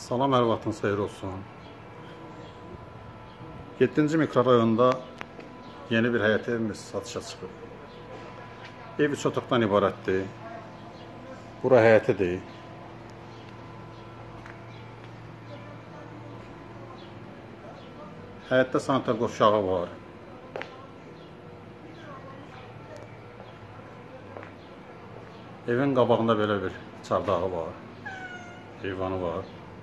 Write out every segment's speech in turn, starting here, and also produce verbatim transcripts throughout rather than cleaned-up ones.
Salam, hər vaxtınız xeyir olsun. yeddinci mikrorayonda yeni bir həyət evimiz satışa çıxıb. Ev üç otaqdan ibarətdir. Bura həyətidir. Həyətdə sanitar qovşağı var. Evin qabağında belə bir çardağı var. Heyvanı var.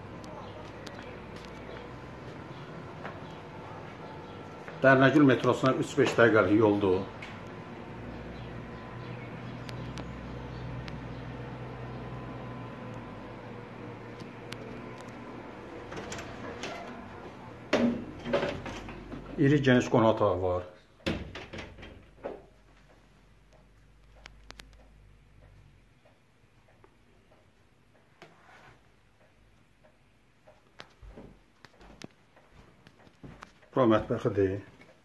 Dərnəgül metrosuna üç beş dəqiqəlik yoldur. İri geniş qonaq otağı var. Bura mətbəxidir.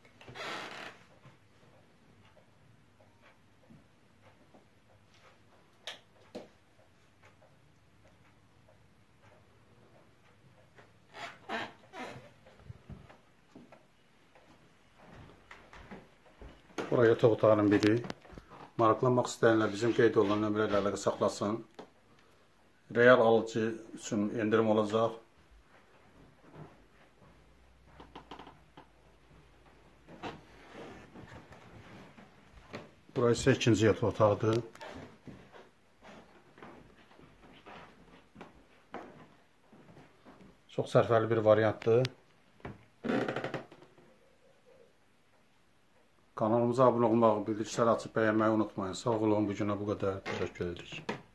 Bura yataq otağının biri. Maraqlanmaq istəyənlər bizim qeyd olunan nömrələrlə əlaqə saxlasın. Real alıcı üçün endirim olacaq. Bura isə ikinci yataq otağıdır. Çox sərfəli bir variantdır. Kanalımıza abunə olmağı, bildirişləri açıb bəyənməyi unutmayın. Sağ olun, bu günə bu qədər. Təşəkkür edirik.